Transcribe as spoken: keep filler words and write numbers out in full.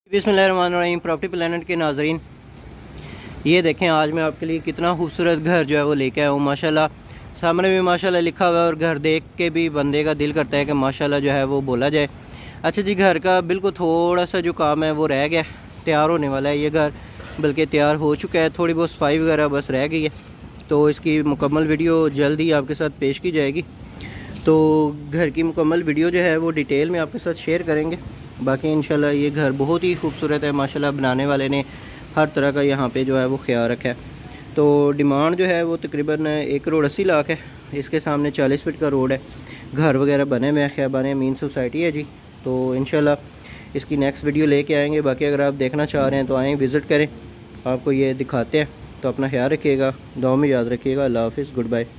बिस्मिल्लाहिर्रहमानिर्रहीम। Property planet के नाजरीन, ये देखें आज मैं आपके लिए कितना खूबसूरत घर जो है वो लेके आया हूँ। माशाल्लाह सामने भी माशाल्लाह लिखा हुआ है और घर देख के भी बंदे का दिल करता है कि माशाल्लाह जो है वो बोला जाए। अच्छा जी, घर का बिल्कुल थोड़ा सा जो काम है वो रह गया, तैयार होने वाला है। ये घर बल्कि तैयार हो चुका है, थोड़ी बहुत सफाई वगैरह बस रह गई है, तो इसकी मुकम्मल वीडियो जल्द ही आपके साथ पेश की जाएगी। तो घर की मुकम्मल वीडियो जो है वो डिटेल में आपके साथ शेयर करेंगे। बाकी इंशाल्लाह ये घर बहुत ही खूबसूरत है माशाल्लाह, बनाने वाले ने हर तरह का यहाँ पे जो है वो ख्याल रखा है। तो डिमांड जो है वो तकरीबन एक करोड़ अस्सी लाख है। इसके सामने चालीस फीट का रोड है, घर वगैरह बने हुए हैं, खैबान अमीन सोसाइटी है जी। तो इंशाल्लाह इसकी नेक्स्ट वीडियो लेके आएंगे। बाकी अगर आप देखना चाह रहे हैं तो आएँ, विज़िट करें, आपको ये दिखाते हैं। तो अपना ख्याल रखिएगा, दुआ में याद रखिएगा। अल्लाह हाफिज़, गुड बाय।